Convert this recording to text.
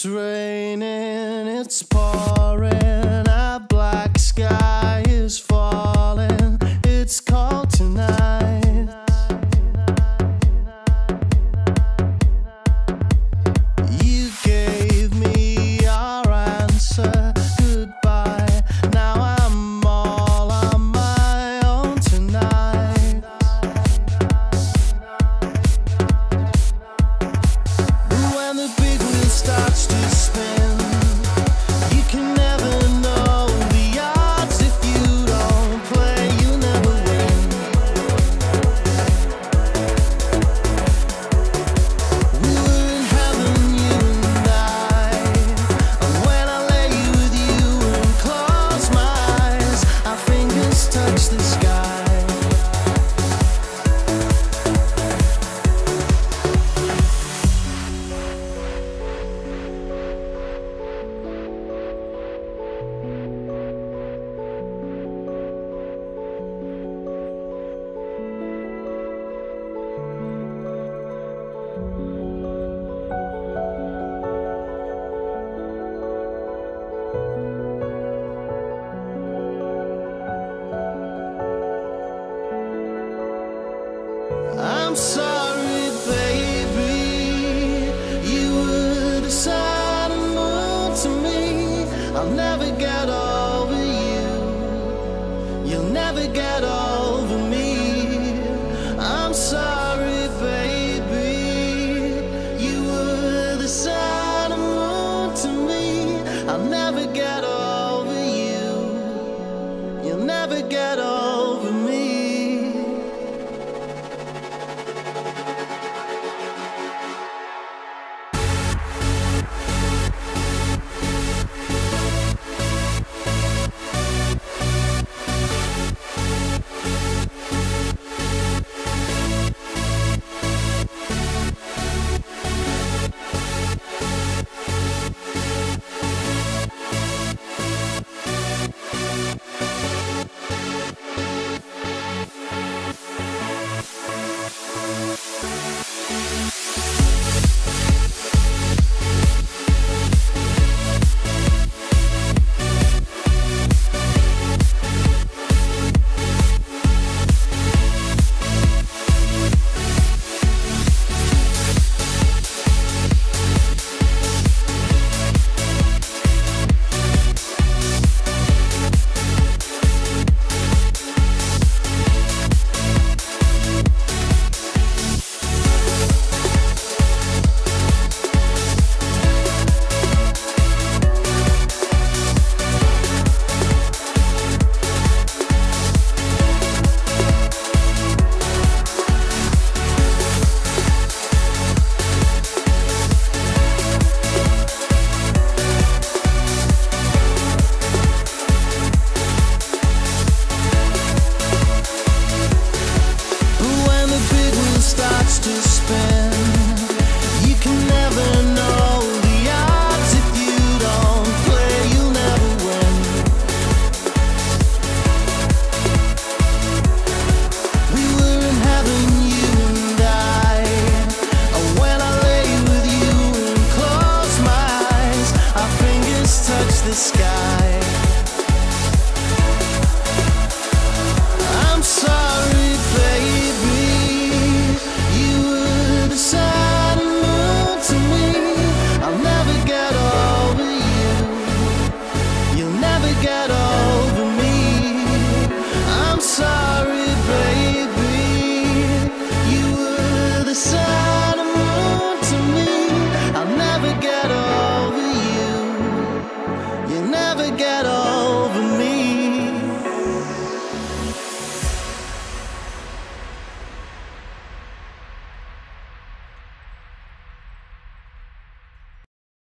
It's raining, it's pouring, a black sky is falling. It's cold tonight. You gave me your answer, goodbye. Now I'm all on my own tonight. When the big wheel starts to spin, you can never know the odds. If you don't play, you'll never win. We were in heaven, you and I, and when I lay with you and close my eyes, our fingers touch the sky. I'm sorry.